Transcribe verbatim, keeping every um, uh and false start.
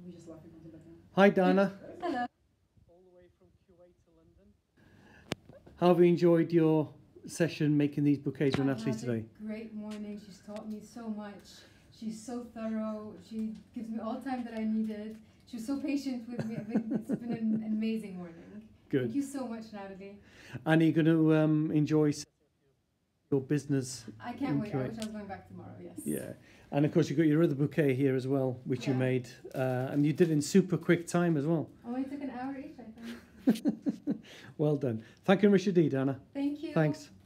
we're just laughing on the background. Hi, Dana. Hello. All the way from Kuwait to London. How have you enjoyed your session making these bouquets with Natalie today? A great morning. She's taught me so much. She's so thorough. She gives me all the time that I needed. She was so patient with me. I think it's been an amazing morning. Good. Thank you so much, Natalie. And are you going to um, enjoy your business? I can't wait. Kuwait? I wish I was going back tomorrow, yes. Yeah. And of course, you've got your other bouquet here as well, which yeah. you made. Uh, and you did it in super quick time as well. Only took an hour each, I think. Well done. Thank you, Rashidi, Dana. Thank you. Thanks.